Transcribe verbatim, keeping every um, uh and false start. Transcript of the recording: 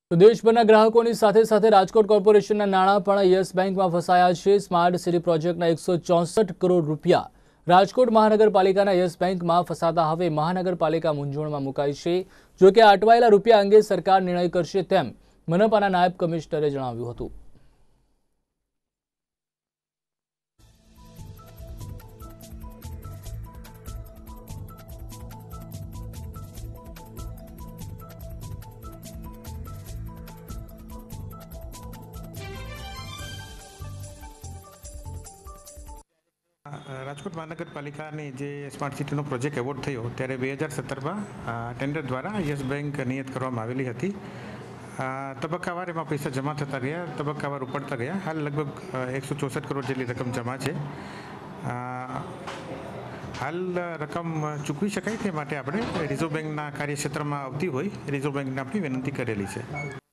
તો દેશભરના ગ્રાહકોની સાથે સાથે રાજકોટ કોર્પોરેશનના નાણાં પણ યસ બેંકમાં ફસાયા છે। સ્માર્ટ સિટી પ્રોજેક્ટના એકસો ચોસઠ કરોડ રૂપિયા રાજકોટ મહાનગરપાલિકાના યસ બેંકમાં ફસાતા હવે મહાનગરપાલિકા મૂંઝવણમાં મુકાઈ છે। જો કે અટવાયેલા રૂપિયા અંગે સરકાર નિર્ણય કરશે તેમ મનપાના નાયબ કમિશનરે જણાવ્યું હતું। રાજકોટ મહાનગરપાલિકાની જે સ્માર્ટ સિટીનો પ્રોજેક્ટ એવોર્ડ થયો ત્યારે બે હજાર સત્તરમાં ટેન્ડર દ્વારા યસ બેંક નિયત કરવામાં આવેલી હતી। તબક્કાવાર એમાં પૈસા જમા થતા ગયા, તબક્કાવાર ઉપડતા ગયા। હાલ લગભગ એકસો ચોસઠ કરોડ જેટલી રકમ જમા છે। હાલ રકમ ચૂકવી શકાય તે માટે આપણે રિઝર્વ બેંકના કાર્યક્ષેત્રમાં આવતી હોય રિઝર્વ બેંકને આપણી વિનંતી કરેલી છે।